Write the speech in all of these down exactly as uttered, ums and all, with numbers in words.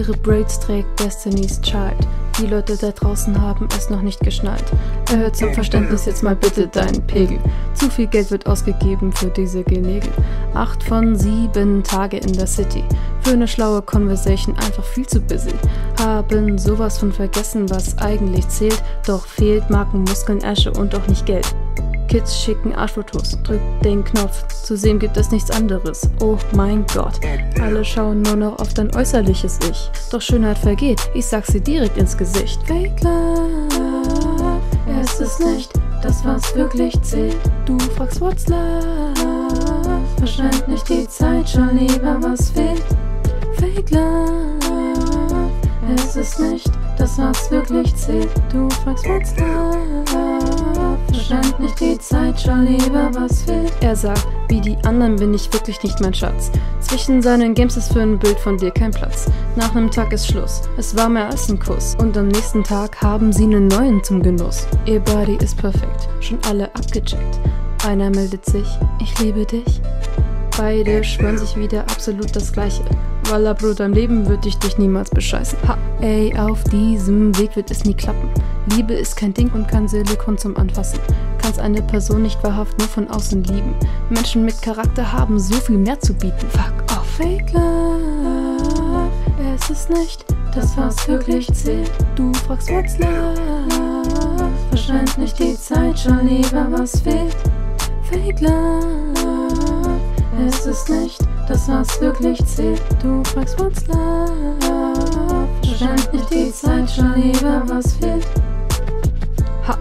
Ihre Braids trägt Destiny's Child. Die Leute da draußen haben es noch nicht geschnallt. Erhöht zum Verständnis jetzt mal bitte deinen Pegel. Zu viel Geld wird ausgegeben für diese Genägel. Acht von sieben Tage in der City. Für eine schlaue Conversation einfach viel zu busy. Haben sowas von vergessen, was eigentlich zählt. Doch fehlt Marken, Muskeln, Asche und auch nicht Geld. Kids schicken Arschfotos, drückt den Knopf, zu sehen gibt es nichts anderes. Oh mein Gott, alle schauen nur noch auf dein äußerliches Ich. Doch Schönheit vergeht, ich sag's dir direkt ins Gesicht. Fake love, es ist nicht das, was wirklich zählt. Du fragst, what's love? Verschwend nicht die Zeit, schau lieber, was fehlt. Fake love, es ist nicht das, was wirklich zählt. Du fragst, what's love? Verschwend nicht die Zeit, schau lieber, was fehlt. Er sagt, wie die anderen bin ich wirklich nicht mein Schatz. Zwischen seinen Games ist für ein Bild von dir kein Platz. Nach nem Tag ist Schluss, es war mehr als ein Kuss. Und am nächsten Tag haben sie einen neuen zum Genuss. Ihr Body ist perfekt, schon alle abgecheckt. Einer meldet sich, ich liebe dich. Beide schwören sich wieder absolut das Gleiche. Wallah, Bruder, im Leben würde ich dich niemals bescheißen. Ha, ey, auf diesem Weg wird es nie klappen. Liebe ist kein Ding und kein Silikon zum Anfassen. Kannst eine Person nicht wahrhaft nur von außen lieben. Menschen mit Charakter haben so viel mehr zu bieten. Fuck off. Fake love, es ist nicht das, was wirklich zählt. Du fragst, what's love? Verschwend nicht die Zeit, schau lieber, was fehlt. Fake love, es ist nicht das, was wirklich zählt. Du fragst, what's love? Verschwend nicht die Zeit, schau lieber, was fehlt. Ha.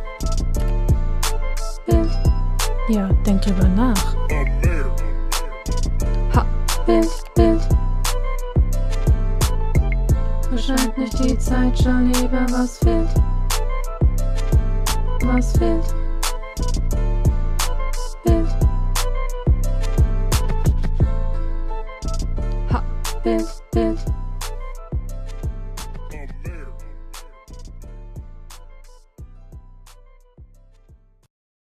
Bild. Ja, denk drüber nach. Ha. Bild, Bild. Verschwend nicht die Zeit, schau lieber, was fehlt. Was fehlt? Bild. Ha. Bild.